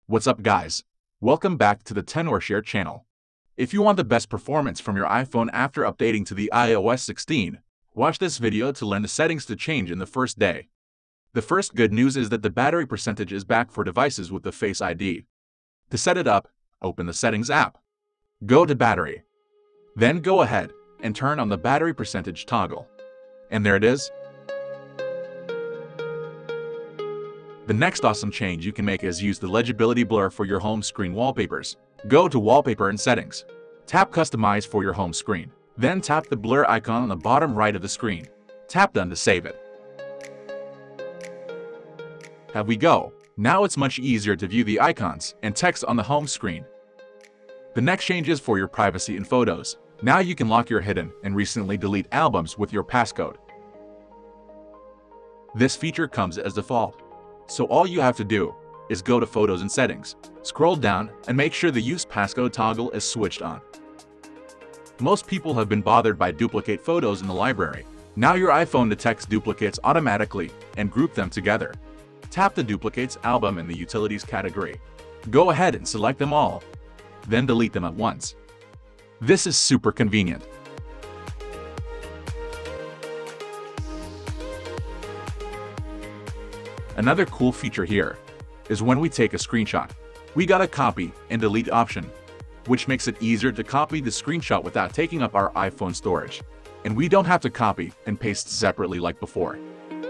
What's up guys? Welcome back to the Tenorshare channel. If you want the best performance from your iPhone after updating to the iOS 16, watch this video to learn the settings to change in the first day. The first good news is that the battery percentage is back for devices with the Face ID. To set it up, open the Settings app. Go to Battery. Then go ahead and turn on the battery percentage toggle. And there it is. The next awesome change you can make is use the Legibility blur for your home screen wallpapers. Go to Wallpaper and Settings. Tap Customize for your home screen. Then tap the blur icon on the bottom right of the screen. Tap Done to save it. Here we go. Now it's much easier to view the icons and text on the home screen. The next change is for your privacy in photos. Now you can lock your hidden and recently delete albums with your passcode. This feature comes as default. So all you have to do is go to Photos and Settings, scroll down, and make sure the Use Passcode toggle is switched on. Most people have been bothered by duplicate photos in the library. Now your iPhone detects duplicates automatically and group them together. Tap the Duplicates album in the Utilities category. Go ahead and select them all, then delete them at once. This is super convenient. Another cool feature here is when we take a screenshot, we got a copy and delete option, which makes it easier to copy the screenshot without taking up our iPhone storage. And we don't have to copy and paste separately like before.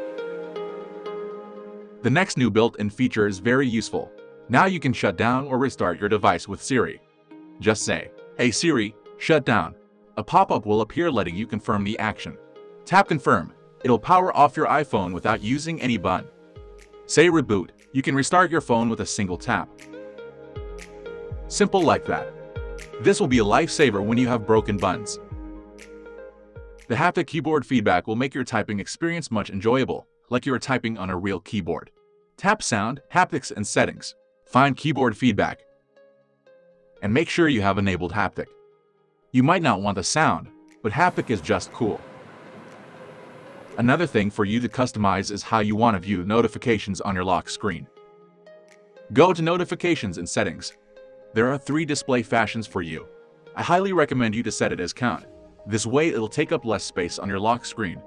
The next new built-in feature is very useful. Now you can shut down or restart your device with Siri. Just say, "Hey Siri, shut down." A pop-up will appear letting you confirm the action. Tap Confirm. It'll power off your iPhone without using any button. Say reboot, you can restart your phone with a single tap. Simple like that. This will be a lifesaver when you have broken buttons. The haptic keyboard feedback will make your typing experience much enjoyable, like you are typing on a real keyboard. Tap Sound, Haptics and Settings. Find Keyboard Feedback. And make sure you have enabled haptic. You might not want the sound, but haptic is just cool. Another thing for you to customize is how you want to view notifications on your lock screen. Go to Notifications and Settings. There are 3 display fashions for you. I highly recommend you to set it as Count. This way it'll take up less space on your lock screen.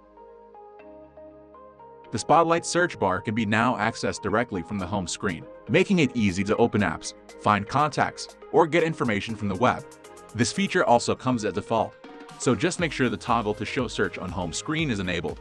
The Spotlight search bar can be now accessed directly from the home screen, making it easy to open apps, find contacts, or get information from the web. This feature also comes as default, so just make sure the toggle to show search on home screen is enabled.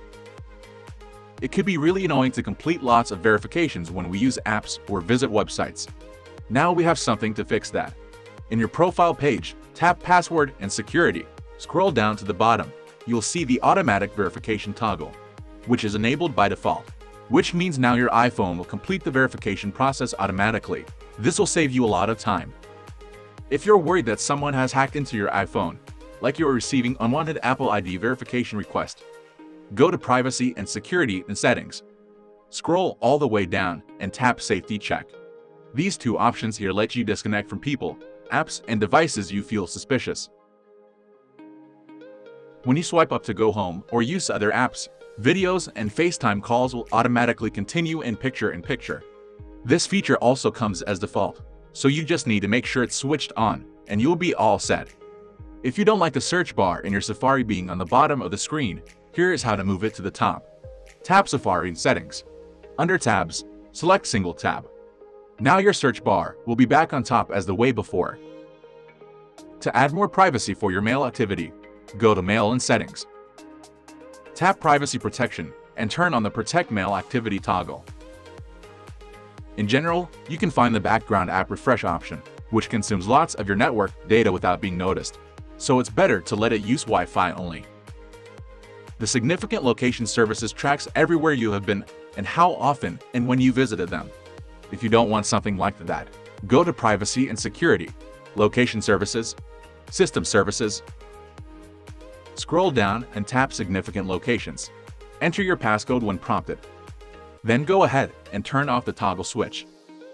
It could be really annoying to complete lots of verifications when we use apps or visit websites. Now we have something to fix that. In your profile page, tap Password and Security. Scroll down to the bottom. You'll see the automatic verification toggle, which is enabled by default, which means now your iPhone will complete the verification process automatically. This will save you a lot of time. If you're worried that someone has hacked into your iPhone, like you're receiving unwanted Apple ID verification request, go to Privacy and Security and Settings. Scroll all the way down and tap Safety Check. These 2 options here let you disconnect from people, apps, and devices you feel suspicious. When you swipe up to go home or use other apps, videos and FaceTime calls will automatically continue in picture-in-picture. This feature also comes as default, so you just need to make sure it's switched on, and you'll be all set. If you don't like the search bar in your Safari being on the bottom of the screen, here is how to move it to the top. Tap Safari in Settings. Under Tabs, select Single Tab. Now your search bar will be back on top as the way before. To add more privacy for your mail activity, go to Mail and Settings. Tap Privacy Protection and turn on the Protect Mail Activity toggle. In general, you can find the Background App Refresh option, which consumes lots of your network data without being noticed, so it's better to let it use Wi-Fi only. The Significant Location Services tracks everywhere you have been and how often and when you visited them. If you don't want something like that, go to Privacy and Security, Location Services, System Services. Scroll down and tap Significant Locations. Enter your passcode when prompted. Then go ahead and turn off the toggle switch.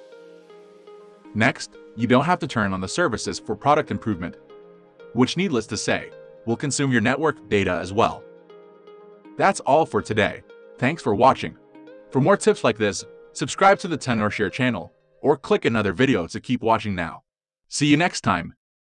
Next, you don't have to turn on the services for product improvement, which needless to say, will consume your network data as well. That's all for today. Thanks for watching. For more tips like this, subscribe to the Tenorshare channel or click another video to keep watching now. See you next time.